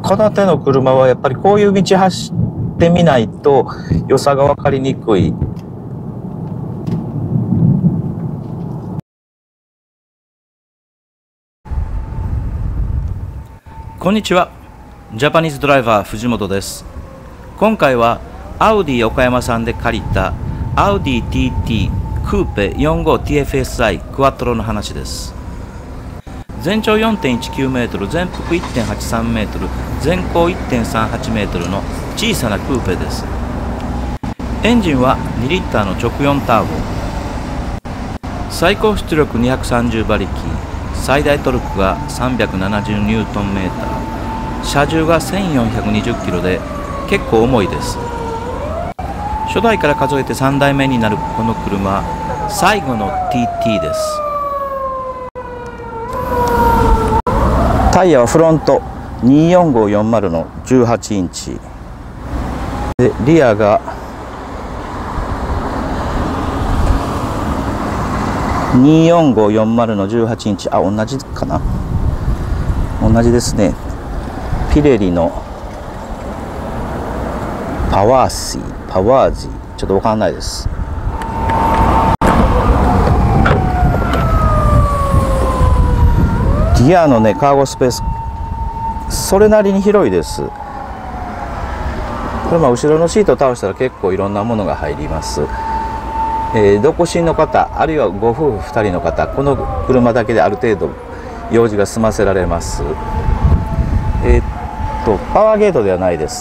この手の車はやっぱりこういう道走ってみないと良さが分かりにくい。 こんにちは。ジャパニーズドライバー藤本です。今回はアウディ岡山さんで借りたアウディ TT クーペ 45TFSI クワトロの話です。全長 4.19 メートル、全幅 1.83 メートル、全高 1.38 メートルの小さなクーペです。エンジンは2リッターの直4ターボ。最高出力230馬力、最大トルクが370ニュートンメーター、車重が1420キロで結構重いです。初代から数えて3代目になるこの車、最後の TT です。 タイヤはフロント24540の18インチで、リアが24540の18インチ。あ、同じかな、同じですね。ピレリのパワージー、ちょっと分かんないです。リアのね、カーゴスペースそれなりに広いです。これ後ろのシートを倒したら結構いろんなものが入ります。独身の方、あるいはご夫婦2人の方、この車だけである程度用事が済ませられます。パワーゲートではないです。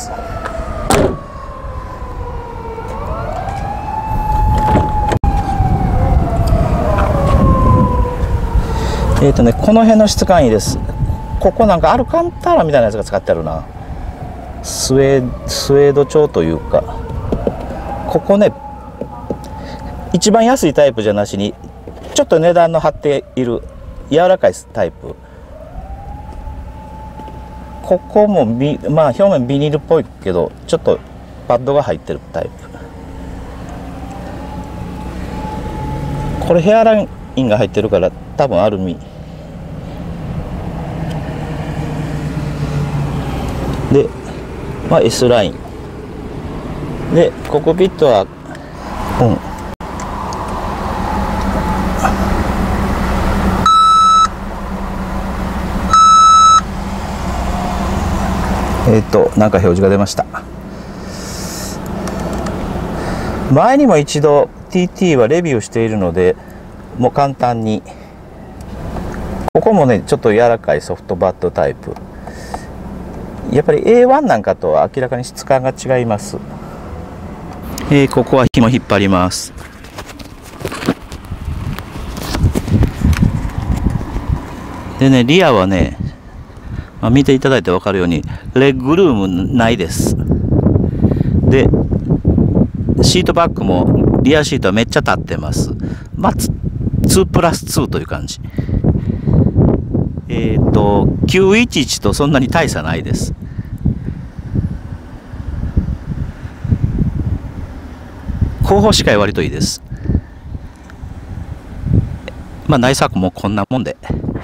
この辺の質感いいです。ここなんかアルカンターラみたいなやつが使ってあるな。スウェード調というか、ここね、一番安いタイプじゃなしにちょっと値段の張っている柔らかいタイプ。ここもまあ表面ビニールっぽいけどちょっとパッドが入ってるタイプ。これヘアラインが入ってるから多分アルミで、S ラインで、コックピットはなんか表示が出ました。前にも一度 TT はレビューしているので、もう簡単に。ここもね、ちょっと柔らかいソフトバットタイプ。やっぱり A1 なんかとは明らかに質感が違います。ここは紐引っ張ります。でね、リアはね、見ていただいて分かるようにレッグルームないです。で、シートバッグもリアシートはめっちゃ立ってます。2プラス2という感じ。911とそんなに大差ないです。後方視界割といいです。内柵もこんなもんで。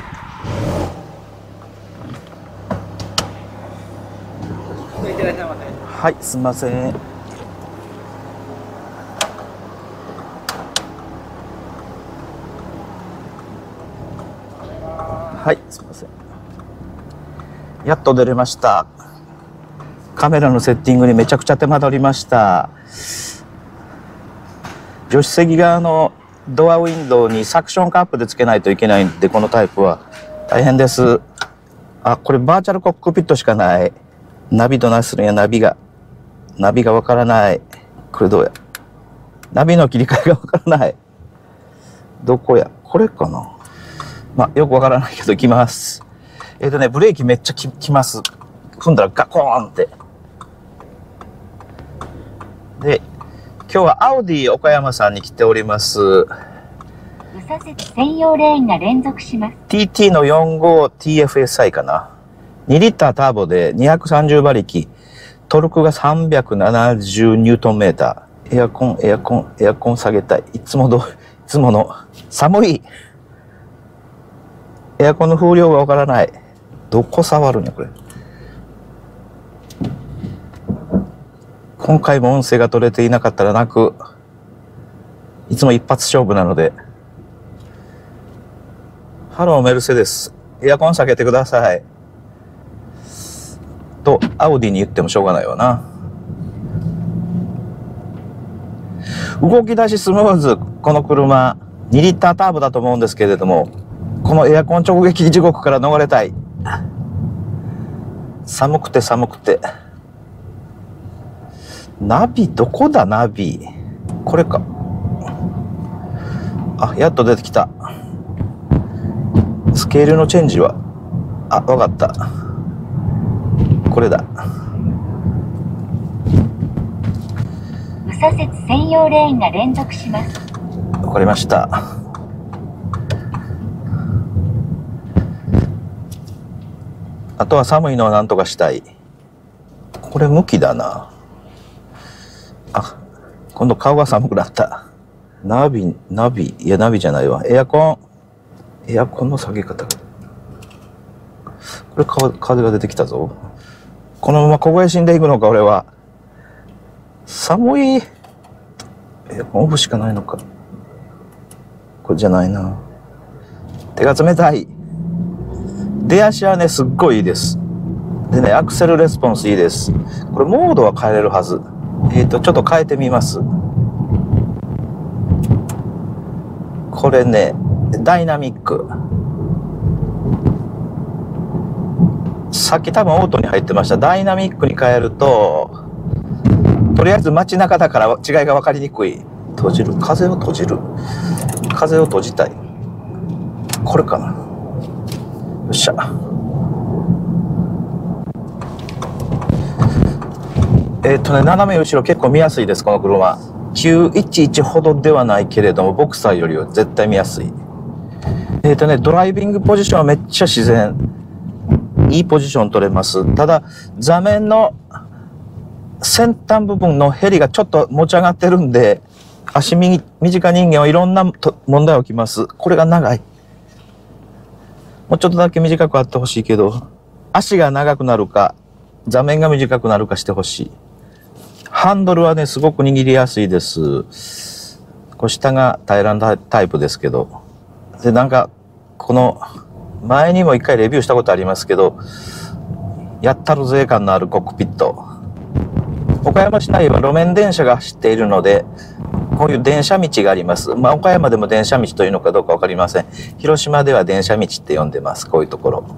はい、すみません。はい、すみません。やっと出れました。カメラのセッティングにめちゃくちゃ手間取りました。助手席側のドアウィンドウにサクションカップでつけないといけないんで、このタイプは大変です。あ、これバーチャルコックピットしかない。ナビどないするんや。ナビがわからない。これどうや。ナビの切り替えがわからない。どこや。これかな。よくわからないけど行きます。ブレーキめっちゃきます。踏んだらガコーンって。で、今日はアウディ岡山さんに来ております。 右左折専用レーンが連続します。 TT の 45TFSI かな。2リッターターボで230馬力。トルクが370ニュートンメーター。エアコン下げたい。いつもの寒い。エアコンの風量がわからない。どこ触るんやこれ。 今回も音声が取れていなかったらなく、いつも一発勝負なので。ハローメルセデス、エアコン下げてください。と、アウディに言ってもしょうがないわな。動き出しスムーズ。この車、2リッターターボだと思うんですけれども、このエアコン直撃地獄から逃れたい。寒くて寒くて。ナビ、どこだナビ。これか。あ、やっと出てきた。スケールのチェンジは。あ、わかった。これだ。 右左折専用レーンが連続します。 わかりました。あとは寒いのは何とかしたい。これ向きだな。あ、今度顔が寒くなった。ナビ、いやナビじゃないわ。エアコンの下げ方。これ風が出てきたぞ。このまま凍え死んでいくのか、俺は。寒い。エアコンオフしかないのか。これじゃないな。手が冷たい。出足はね、すっごいいいです。でね、アクセルレスポンスいいです。これモードは変えれるはず。ちょっと変えてみます。これね、ダイナミック。さっき多分オートに入ってました。ダイナミックに変えると、とりあえず街中だから違いが分かりにくい。閉じる。風を閉じる。風を閉じたい。これかな。よっしゃ。斜め後ろ結構見やすいです、この車。911ほどではないけれども、ボクサーよりは絶対見やすい。ドライビングポジションはめっちゃ自然。いいポジション取れます。ただ、座面の先端部分のヘリがちょっと持ち上がってるんで、足短人間はいろんな問題起きます。これが長い。もうちょっとだけ短くあってほしいけど、足が長くなるか、座面が短くなるかしてほしい。ハンドルはね、すごく握りやすいです。こう下が平らなタイプですけど。で、なんか、この、前にも一回レビューしたことありますけど、やったるぜ感のあるコックピット。岡山市内は路面電車が走っているので、こういう電車道があります。まあ、岡山でも電車道というのかどうかわかりません。広島では電車道って呼んでます。こういうところ。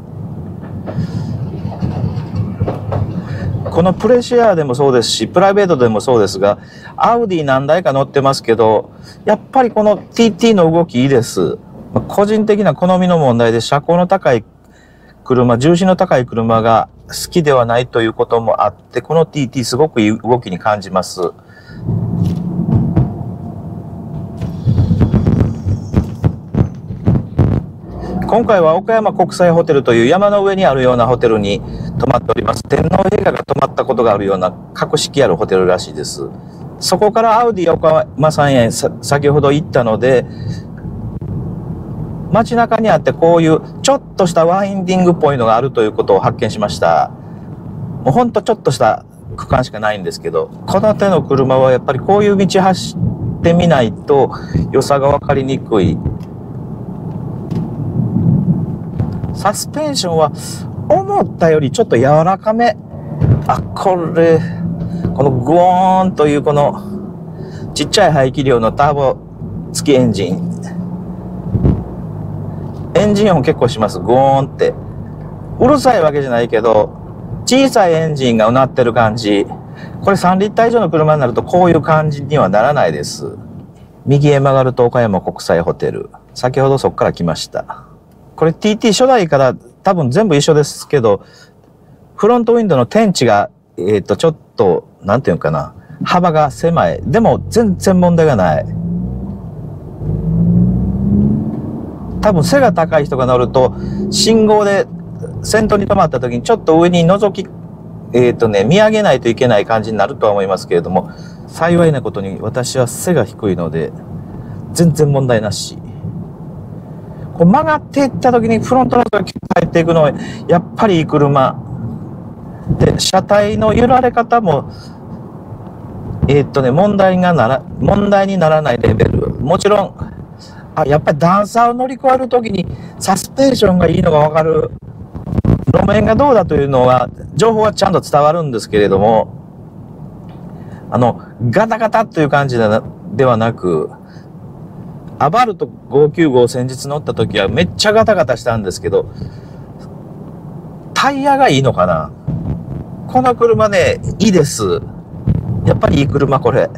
このプレシアでもそうですし、プライベートでもそうですが、アウディ何台か乗ってますけど、やっぱりこの TT の動きいいです。個人的な好みの問題で車高の高い車、重心の高い車が好きではないということもあって、この TT すごくいい動きに感じます。今回は岡山国際ホテルという山の上にあるようなホテルに泊まっております。天皇陛下が泊まったことがあるような格式あるホテルらしいです。そこからアウディ岡山さんへ先ほど行ったので、街中にあってこういうちょっとしたワインディングっぽいのがあるということを発見しました。もうほんとちょっとした区間しかないんですけど、この手の車はやっぱりこういう道走ってみないと良さが分かりにくい。サスペンションは思ったよりちょっと柔らかめ。あ、このグオーンというこのちっちゃい排気量のターボ付きエンジン。エンジン音結構します。グオーンって。うるさいわけじゃないけど、小さいエンジンがうなってる感じ。これ3リッター以上の車になるとこういう感じにはならないです。右へ曲がると岡山国際ホテル。先ほどそこから来ました。これ TT 初代から多分全部一緒ですけど、フロントウィンドウの天地が、ちょっと、なんていうのかな、幅が狭い。でも全然問題がない。多分背が高い人が乗ると、信号で先頭に止まった時にちょっと上に覗き、見上げないといけない感じになるとは思いますけれども、幸いなことに私は背が低いので、全然問題なし。こう曲がっていった時にフロントの人が入っていくのはやっぱりいい車で、車体の揺られ方も問題にならないレベル。もちろん、やっぱり段差を乗り越えるときにサスペンションがいいのがわかる。路面がどうだというのは、情報はちゃんと伝わるんですけれども、ガタガタという感じではなく、アバルト595先日乗った時はめっちゃガタガタしたんですけど、タイヤがいいのかな。この車ね、いいです。やっぱりいい車、これ。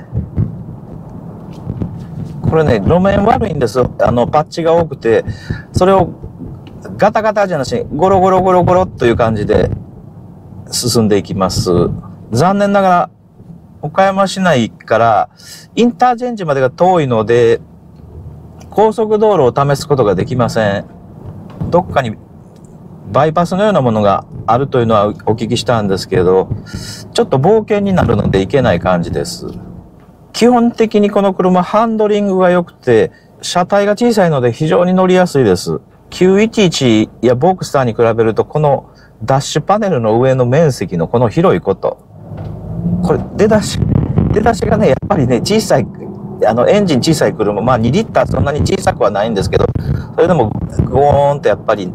これね、路面悪いんです。パッチが多くて、それをガタガタじゃなし、ゴロゴロゴロゴロという感じで進んでいきます。残念ながら、岡山市内からインターチェンジまでが遠いので、高速道路を試すことができません。どっかにバイパスのようなものがあるというのはお聞きしたんですけど、ちょっと冒険になるので行けない感じです。基本的にこの車ハンドリングが良くて、車体が小さいので非常に乗りやすいです。911やボクスターに比べると、このダッシュパネルの上の面積のこの広いこと。これ出だしがね、やっぱりね、小さい、エンジン小さい車、まあ2リッターそんなに小さくはないんですけど、それでもゴーンとやっぱり、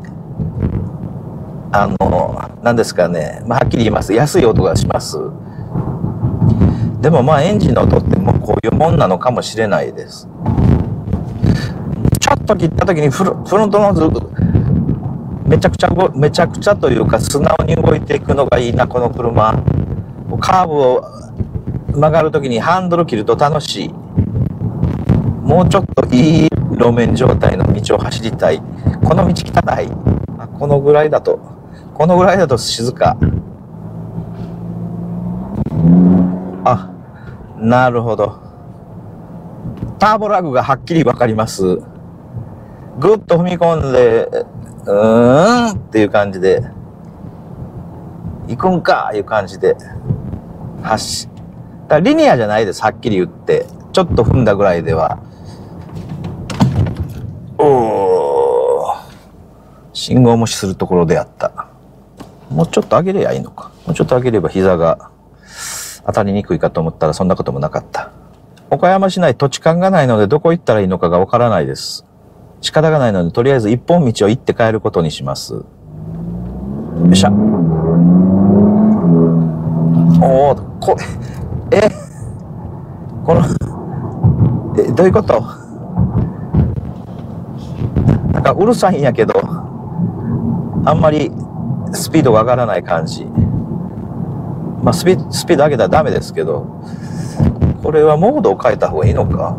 なんですかね、まあはっきり言います。安い音がします。でもまあエンジンの音ってもうこういうもんなのかもしれないです。ちょっと切った時にフロントノーズめちゃくちゃというか素直に動いていくのがいいな、この車。カーブを曲がる時にハンドル切ると楽しい。もうちょっといい路面状態の道を走りたい。この道汚い。このぐらいだと静か。なるほど。ターボラグがはっきりわかります。ぐっと踏み込んで、っていう感じで、行くんかいう感じで、だからリニアじゃないです、はっきり言って。ちょっと踏んだぐらいでは。信号無視するところであった。もうちょっと上げればいいのか。もうちょっと上げれば膝が当たりにくいかと思ったらそんなこともなかった。岡山市内土地勘がないのでどこ行ったらいいのかがわからないです。仕方がないのでとりあえず一本道を行って帰ることにします。よっしゃ。どういうこと？なんかうるさいんやけど、あんまりスピードが上がらない感じ。まあスピード上げたらダメですけど、これはモードを変えた方がいいのか。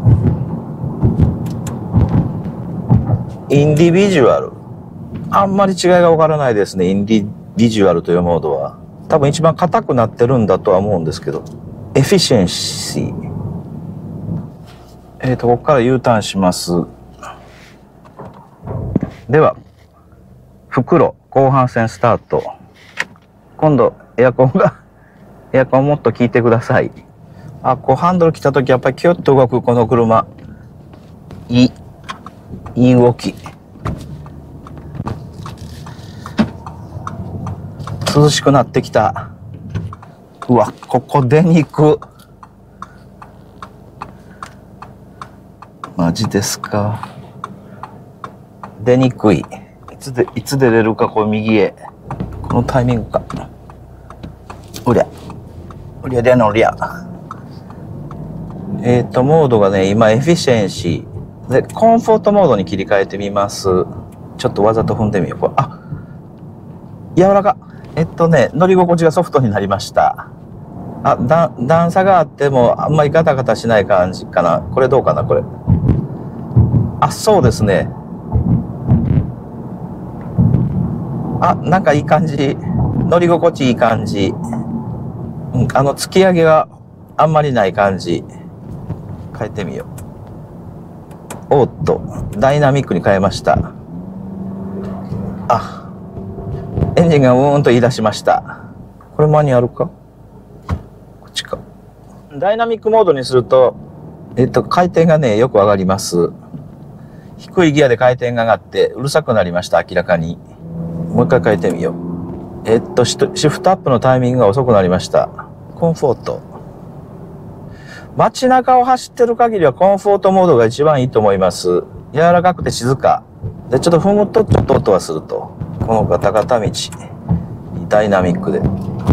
インディビジュアル。あんまり違いがわからないですね、インディビジュアルというモードは。多分一番硬くなってるんだとは思うんですけど。エフィシェンシー。ここから U ターンします。では、袋、後半戦スタート。今度、エアコンもっと効いてください。こうハンドル来た時やっぱりキュッと動くこの車。いい動き。涼しくなってきた。うわ、ここ出にく。マジですか。出にくい。いつ出れるか、こう右へ。このタイミングか。うりゃでのりゃ。モードがね、今エフィシェンシー。で、コンフォートモードに切り替えてみます。ちょっとわざと踏んでみよう。これ、柔らか。乗り心地がソフトになりました。段差があってもあんまりガタガタしない感じかな。これどうかな、これ。そうですね。なんかいい感じ。乗り心地いい感じ。突き上げがあんまりない感じ。変えてみよう。ダイナミックに変えました。エンジンがうーんと言い出しました。これマニュアルか？こっちか。ダイナミックモードにすると、回転がね、よく上がります。低いギアで回転が上がってうるさくなりました、明らかに。もう一回変えてみよう。シフトアップのタイミングが遅くなりました。コンフォート。 街中を走ってる限りはコンフォートモードが一番いいと思います。柔らかくて静か。で、ちょっと踏むとちょっと音はすると。このガタガタ道、ダイナミックで。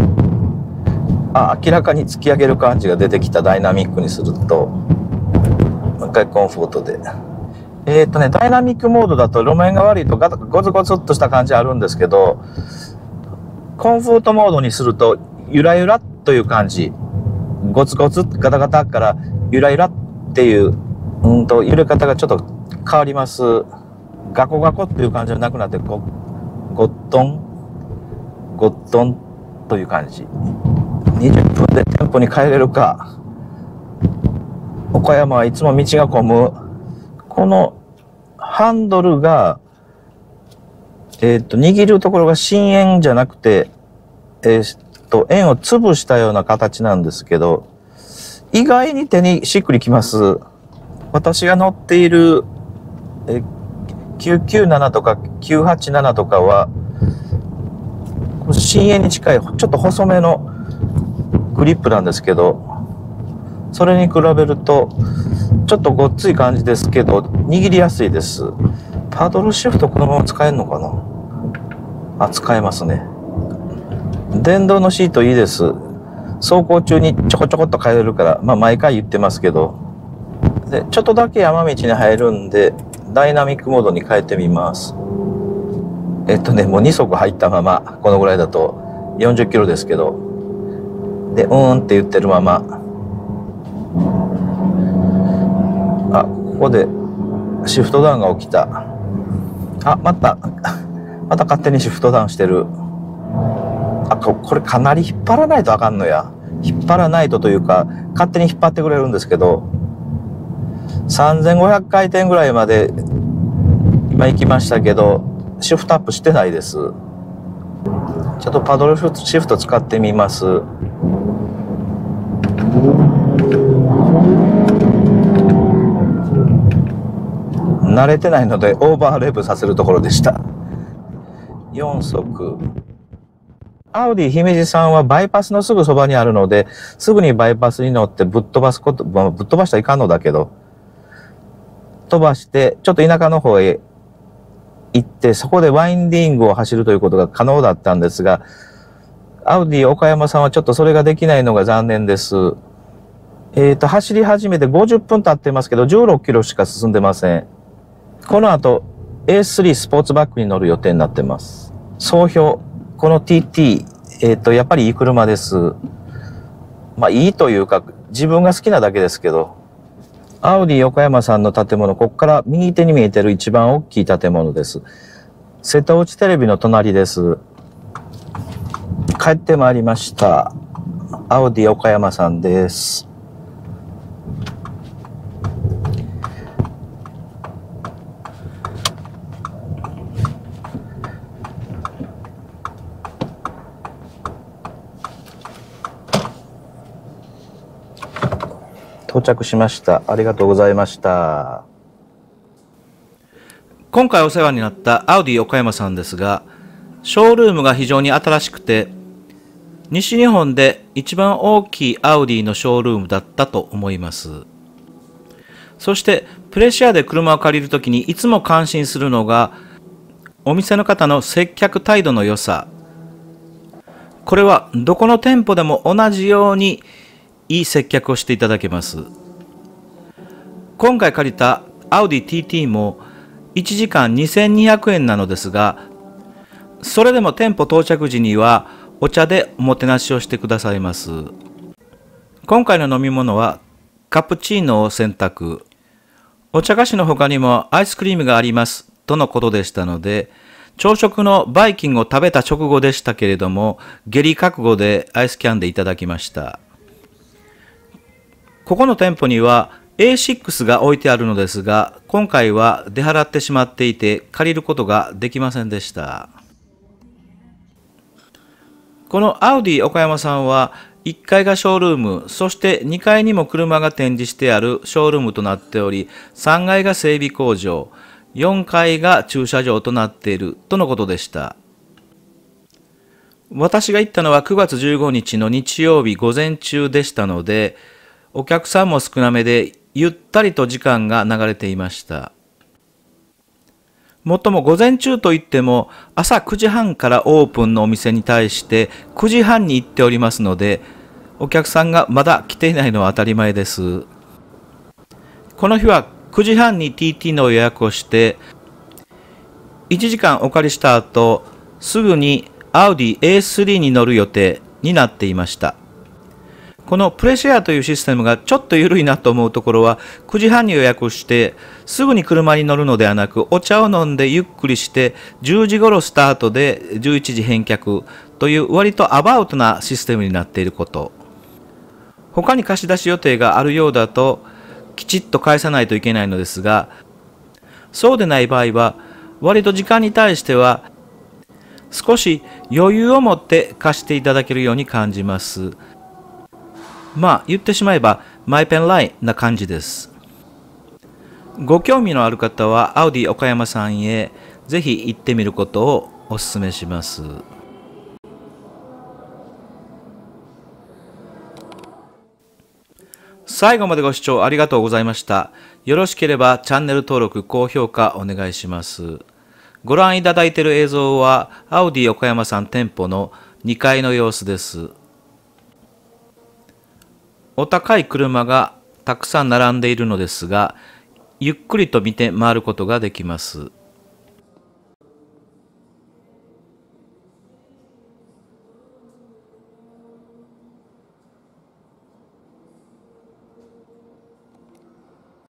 明らかに突き上げる感じが出てきたダイナミックにすると、もう一回コンフォートで。ダイナミックモードだと路面が悪いとゴツゴツっとした感じあるんですけど、コンフォートモードにするとゆらゆらという感じ。ゴツゴツガタガタからゆらゆらっていう揺れ方がちょっと変わります。ガコガコっていう感じじゃなくなってゴットンという感じ。20分で店舗に帰れるか。岡山はいつも道が混む。このハンドルが握るところが真円じゃなくて円を潰したような形なんですけど、意外に手にしっくりきます。私が乗っている997とか987とかは真円に近いちょっと細めのグリップなんですけど、それに比べるとちょっとごっつい感じですけど握りやすいです。パドルシフトこのまま使えるのかな。使えますね。電動のシートいいです。走行中にちょこちょこっと変えれるから、毎回言ってますけど。で、ちょっとだけ山道に入るんで、ダイナミックモードに変えてみます。もう2足入ったまま、このぐらいだと40キロですけど。で、って言ってるまま。ここでシフトダウンが起きた。また勝手にシフトダウンしてる。これかなり引っ張らないとあかんのや。引っ張らないとというか、勝手に引っ張ってくれるんですけど、3500回転ぐらいまで今行きましたけど、シフトアップしてないです。ちょっとパドルシフト使ってみます。慣れてないのでオーバーレブさせるところでした。4速。アウディ姫路さんはバイパスのすぐそばにあるので、すぐにバイパスに乗ってぶっ飛ばしたらいかんのだけど、飛ばして、ちょっと田舎の方へ行って、そこでワインディングを走るということが可能だったんですが、アウディ岡山さんはちょっとそれができないのが残念です。走り始めて50分経ってますけど、16キロしか進んでません。この後、A3 スポーツバッグに乗る予定になってます。総評。この TT、やっぱりいい車です。いいというか、自分が好きなだけですけど、アウディ岡山さんの建物、ここから右手に見えてる一番大きい建物です。瀬戸内テレビの隣です。帰ってまいりました。アウディ岡山さんです。到着しました。ありがとうございました。 今回お世話になったアウディ岡山さんですが、ショールームが非常に新しくて、西日本で一番大きいアウディのショールームだったと思います。そしてプレシアで車を借りるときにいつも感心するのが、お店の方の接客態度の良さ。これはどこの店舗でも同じようにいい接客をしていただけます。今回借りたアウディ TT も1時間2200円なのですが、それでも店舗到着時にはお茶でおもてなしをしてくださいます。今回の飲み物はカプチーノを選択。お茶菓子の他にもアイスクリームがありますとのことでしたので、朝食のバイキングを食べた直後でしたけれども、下痢覚悟でアイスキャンデーいただきました。ここの店舗には A6 が置いてあるのですが、今回は出払ってしまっていて借りることができませんでした。このアウディ岡山さんは1階がショールーム、そして2階にも車が展示してあるショールームとなっており、3階が整備工場、4階が駐車場となっているとのことでした。私が行ったのは9月15日の日曜日午前中でしたので、 お客さんも少なめでゆったりと時間が流れていました。もっとも午前中といっても朝9時半からオープンのお店に対して9時半に行っておりますので、お客さんがまだ来ていないのは当たり前です。この日は9時半に TT の予約をして、1時間お借りした後、すぐに Audi A3 に乗る予定になっていました。このプレシェアというシステムがちょっと緩いなと思うところは、9時半に予約してすぐに車に乗るのではなく、お茶を飲んでゆっくりして10時頃スタートで11時返却という割とアバウトなシステムになっていること。他に貸し出し予定があるようだときちっと返さないといけないのですが、そうでない場合は割と時間に対しては少し余裕を持って貸していただけるように感じます。まあ言ってしまえばマイペンラインな感じです。ご興味のある方はアウディ岡山さんへぜひ行ってみることをお勧めします。最後までご視聴ありがとうございました。よろしければチャンネル登録、高評価お願いします。ご覧いただいている映像はアウディ岡山さん店舗の2階の様子です。お高い車がたくさん並んでいるのですが、ゆっくりと見て回ることができます。